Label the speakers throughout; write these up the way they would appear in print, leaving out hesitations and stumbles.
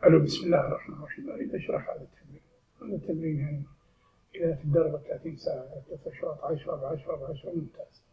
Speaker 1: ألو، بسم الله الرحمن الرحيم. أريد أشرح هذا التمرين. هذا التمرين يعني إذا تتدرب 30 ساعة 3 أشواط 10 ب10 ب10 ممتاز.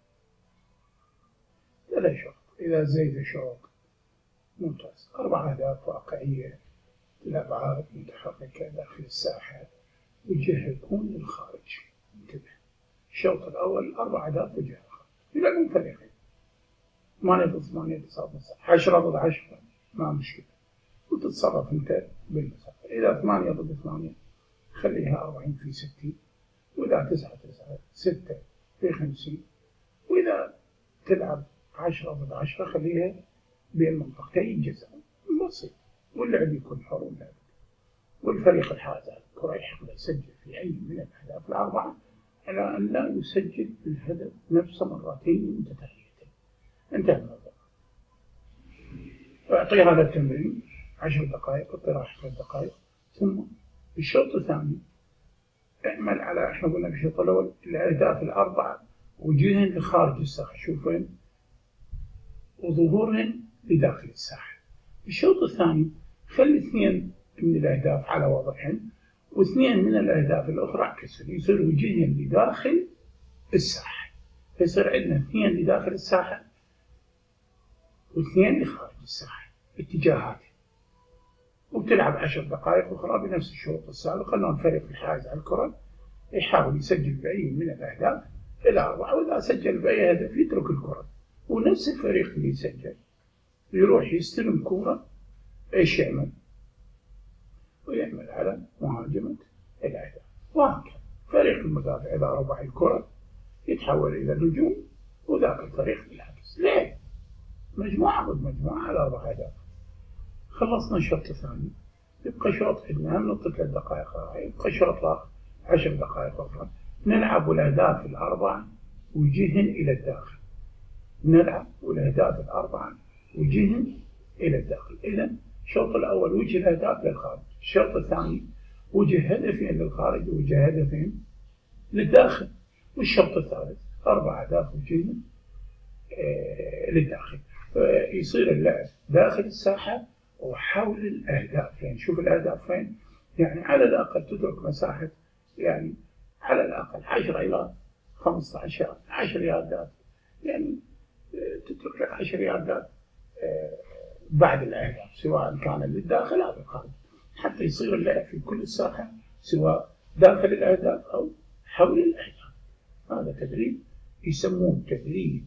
Speaker 1: 3 أشواط إذا زيد شوط ممتاز. 4 أهداف واقعية للأبعاد متحركة داخل الساحة وجهة يكون للخارج. انتبه، الشوط الأول 4 أهداف وجهة الخارج، يلعبون فريقين 8 ضد 8 9 ضد 10 ضد 10 ما مشكلة، وتتصرف أنت بالمسافة. إذا 8 ضد 8 خليها 40 في 60، وإذا 9 9 6 في 50، وإذا تلعب 10 ضد 10 خليها بين منطقتين جزاء بسيط، واللعب يكون حر اللعب، والفريق الحائز على الكرة يحق يسجل في أي من الأهداف الأربعة على أن لا يسجل الهدف نفسه مرتين متتاليتين. انتهى الموضوع. أعطيه هذا التمرين 10 دقائق، اعطيه 10 دقائق، ثم الشوط الثاني اعمل على، احنا قلنا بالشوط الأول الأهداف الأربعة وجهن لخارج الساحة، شوفين، وظهورهن لداخل الساحة. الشوط الثاني خلي 2 من الأهداف على وضعهن، و2 من الأهداف الأخرى عكسهم، يصير وجهن لداخل الساحة، فيصير عندنا 2 لداخل الساحة و2 لخارج الساحة اتجاهات. وبتلعب 10 دقائق أخرى بنفس الشروط السابقة، أنه الفريق الحائز على الكرة يحاول يسجل بأي من الأهداف الأربعة، وإذا سجل بأي هدف يترك الكرة، ونفس الفريق اللي يسجل يروح يستلم كرة، إيش يعمل؟ ويعمل على مهاجمة الأهداف، وهكذا. فريق المدافع إذا ربح الكرة يتحول إلى الهجوم، وذاك الفريق بالعكس. ليه؟ مجموعة ضد مجموعة على 4 أهداف. خلصنا الشوط الثاني، يبقى شوط عندنا نعطي 3 دقائق راحة، يبقى شوط 10 دقائق أخرى نلعب الأهداف الأربعة وجهن إلى الداخل، نلعب والأهداف الأربعة وجهن إلى الداخل. إذا الشوط الأول وجه الأهداف للخارج، الشوط الثاني وجه هدفين للخارج ووجه هدفين للداخل، والشوط الثالث 4 أهداف وجهن للداخل. يصير اللعب داخل الساحة وحول الأهداف. يعني شوف الأهداف فين، يعني على الأقل تترك مساحة، يعني على الأقل 10 إلى 15 10 ياردات، يعني تترك 10 ياردات بعد الأهداف، سواء كان للداخل أو للخارج، حتى يصير اللعب في كل الساحة سواء داخل الأهداف أو حول الأهداف. هذا تدريب يسموه تدريب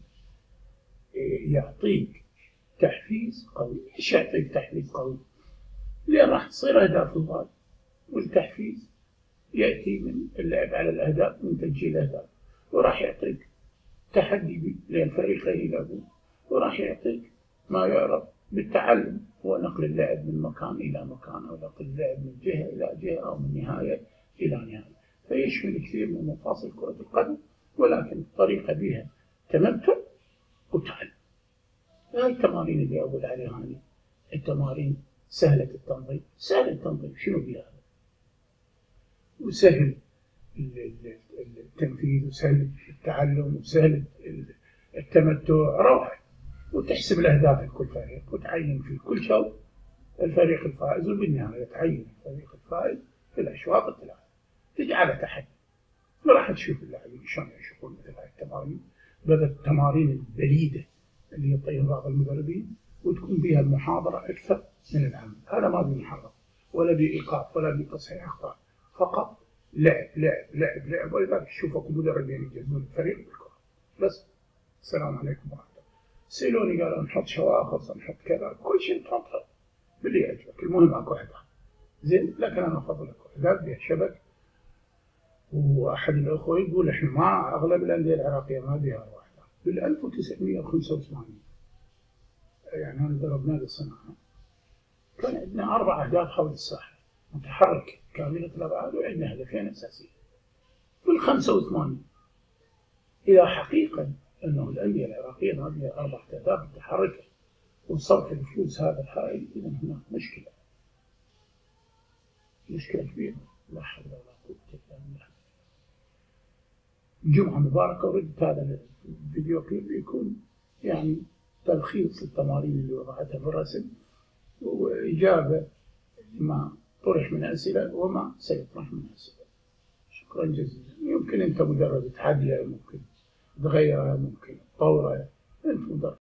Speaker 1: يعطيك تحفيز قوي. ليش يعطيك تحفيز قوي؟ لأن راح تصير أهداف الضال، والتحفيز يأتي من اللعب على الأهداف، من تسجيل أهداف، وراح يعطيك تحدي لأن فريقين يلعبون، وراح يعطيك ما يعرف بالتعلم، هو نقل اللعب من مكان إلى مكان، أو نقل اللعب من جهة إلى جهة، أو من نهاية إلى نهاية، فيشمل كثير من مفاصل كرة القدم، ولكن الطريقة بها تمتع وتعلم. هاي التمارين اللي أقول عليها هذه التمارين سهلة التنظيم. سهل التنظيم شنو بها؟ وسهل التنفيذ، وسهل التعلم، وسهل التمتع، روعة. وتحسب الأهداف لكل فريق، وتعين في كل شوط الفريق الفائز، وبالنهاية تعين الفريق الفائز في الأشواط الثلاثة، تجعله تحدي. وراح تشوف اللاعبين شلون يشوفون مثل هاي التمارين، بدل التمارين البليدة اللي يعطيها بعض المدربين، وتكون بها المحاضرة أكثر من العمل. هذا ما بمحاضرة ولا بإيقاف ولا بتصحيح أخطاء، فقط لعب لعب لعب لعب. ولذلك تشوفكم مدربين يجذبون الفريق بالكرة بس. السلام عليكم ورحمة الله. سألوني قالوا نحط شواخص، نحط كذا، كل شيء تحطه باللي يعجبك، المهم أكو أهداف زين. لكن أنا أفضل أكو أهداف بها شبك. وأحد الأخوة يقول إحنا ما أغلب الأندية العراقية ما بها واحدة. بال 1985 يعني أنا ضربنا للصناعة، كان عندنا 4 أهداف حول الساحة متحركة كاملة الأبعاد، وعندنا هدفين أساسيين. بال 85 إذا حقيقة أنه الأندية العراقية ما بها 4 أهداف متحركة وصرف الفلوس هذا الهائل، إذا هناك مشكلة كبيرة. لا حول ولا قوة إلا بالله. جمعة مباركة، وردت هذا الفيديو كليب يكون يعني تلخيص التمارين اللي وضعتها في الرسم، وإجابة لما طرح من أسئلة وما سيطرح من أسئلة. شكرا جزيلا. يمكن أنت مدرب تعدلها، ممكن تغيرها، ممكن تطورها، أنت مدرب.